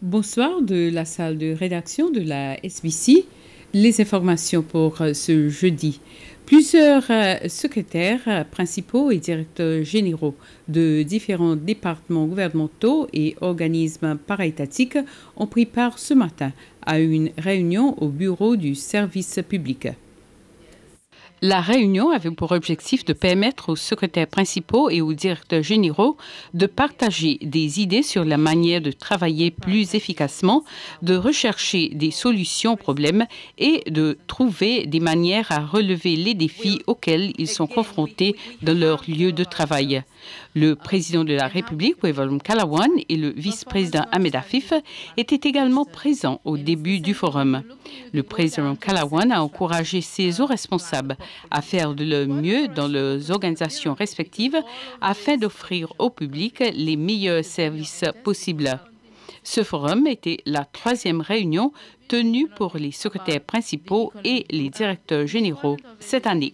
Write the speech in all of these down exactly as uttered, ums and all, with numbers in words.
Bonsoir de la salle de rédaction de la S B C. Les informations pour ce jeudi. Plusieurs secrétaires principaux et directeurs généraux de différents départements gouvernementaux et organismes paraétatiques ont pris part ce matin à une réunion au bureau du service public. La réunion avait pour objectif de permettre aux secrétaires principaux et aux directeurs généraux de partager des idées sur la manière de travailler plus efficacement, de rechercher des solutions aux problèmes et de trouver des manières à relever les défis auxquels ils sont confrontés dans leur lieu de travail. Le président de la République, Wavellum Kalawan, et le vice-président Ahmed Afif étaient également présents au début du forum. Le président Kalawan a encouragé ses hauts responsables à faire de leur mieux dans leurs organisations respectives afin d'offrir au public les meilleurs services possibles. Ce forum était la troisième réunion tenue pour les secrétaires principaux et les directeurs généraux cette année.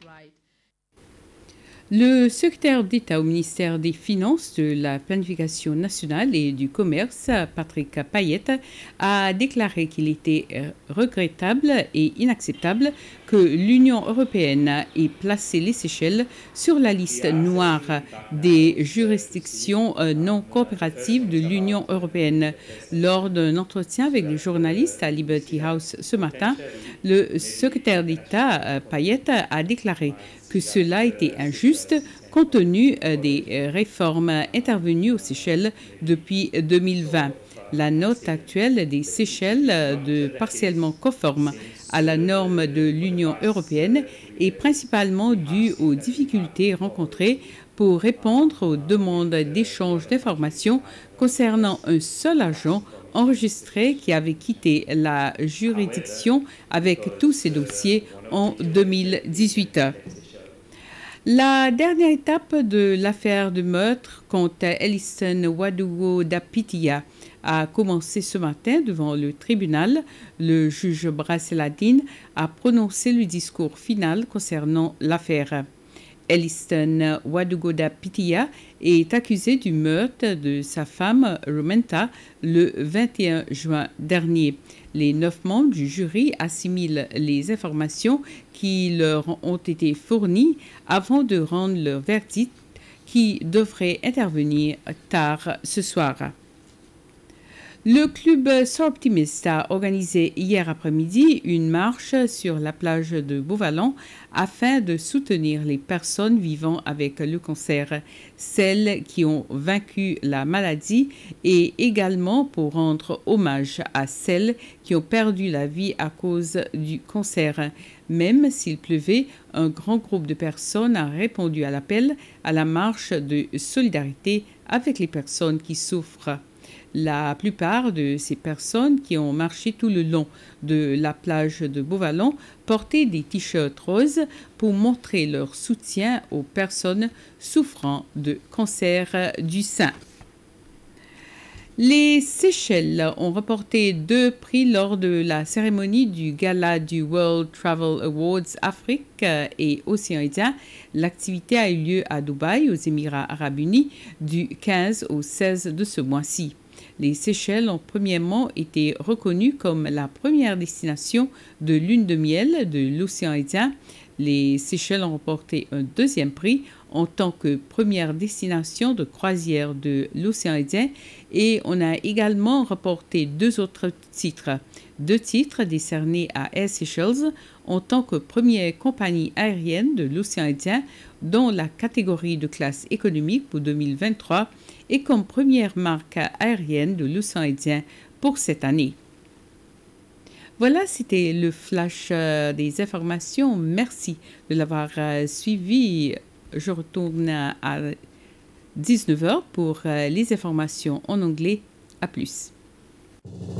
Le secrétaire d'État au ministère des Finances, de la Planification nationale et du Commerce, Patrick Payette, a déclaré qu'il était regrettable et inacceptable que l'Union européenne ait placé les Seychelles sur la liste noire des juridictions non coopératives de l'Union européenne. Lors d'un entretien avec les journalistes à Liberty House ce matin, le secrétaire d'État Payette a déclaré que cela était injuste compte tenu des réformes intervenues aux Seychelles depuis deux mille vingt. La note actuelle des Seychelles de partiellement conforme à la norme de l'Union européenne est principalement due aux difficultés rencontrées pour répondre aux demandes d'échange d'informations concernant un seul agent enregistré qui avait quitté la juridiction avec tous ses dossiers en deux mille dix-huit. La dernière étape de l'affaire de meurtre contre Ellison Wadugo Dapitiya a commencé ce matin devant le tribunal. Le juge Brasseladine a prononcé le discours final concernant l'affaire. Ellison Wadugo Dapitiya est accusé du meurtre de sa femme Romenta le vingt et un juin dernier. Les neuf membres du jury assimilent les informations qui leur ont été fournies avant de rendre leur verdict qui devrait intervenir tard ce soir. Le club Soroptimist a organisé hier après-midi une marche sur la plage de Beauvalon afin de soutenir les personnes vivant avec le cancer, celles qui ont vaincu la maladie, et également pour rendre hommage à celles qui ont perdu la vie à cause du cancer. Même s'il pleuvait, un grand groupe de personnes a répondu à l'appel à la marche de solidarité avec les personnes qui souffrent. La plupart de ces personnes qui ont marché tout le long de la plage de Beauvalon portaient des t-shirts roses pour montrer leur soutien aux personnes souffrant de cancer du sein. Les Seychelles ont remporté deux prix lors de la cérémonie du gala du World Travel Awards Afrique et Océan Indien. L'activité a eu lieu à Dubaï, aux Émirats arabes unis, du quinze au seize de ce mois-ci. Les Seychelles ont premièrement été reconnues comme la première destination de lune de miel de l'océan Indien. Les Seychelles ont remporté un deuxième prix en tant que première destination de croisière de l'océan Indien et on a également remporté deux autres titres. Deux titres décernés à Air Seychelles en tant que première compagnie aérienne de l'océan Indien dans la catégorie de classe économique pour deux mille vingt-trois et comme première marque aérienne de l'océan Indien pour cette année. Voilà, c'était le flash des informations. Merci de l'avoir suivi. Je retourne à dix-neuf heures pour les informations en anglais. À plus.